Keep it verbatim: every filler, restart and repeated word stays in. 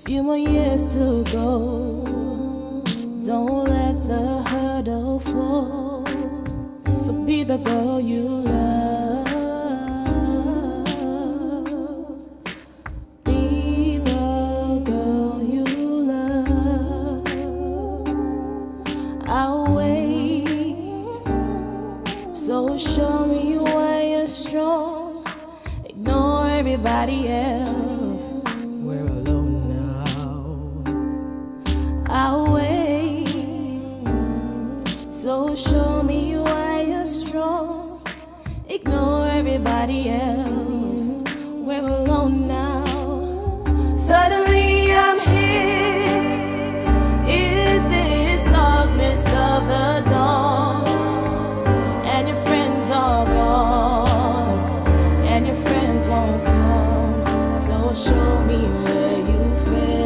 few more years to go. Don't let the hurdle fall. So be the girl you love. Be the girl you love. I'll wait. So show me why you're strong. Ignore everybody else. We're alone now. I'll wait. So show me why you're strong. Ignore everybody else. We're alone now. Suddenly I'm here. Is this darkness of the dawn? And your friends are gone. And your friends won't come. So show me where you feel.